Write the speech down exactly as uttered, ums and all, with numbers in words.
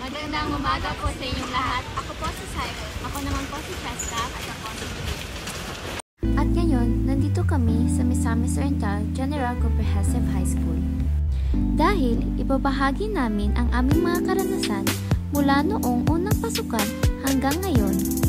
Magandang umaga po sa inyong lahat. Ako po si Cyrus. Ako naman po si Shasta at ako si Julie. At ngayon, nandito kami sa Misamis Oriental General Comprehensive High School. Dahil ibabahagi namin ang aming mga karanasan mula noong unang pasukan hanggang ngayon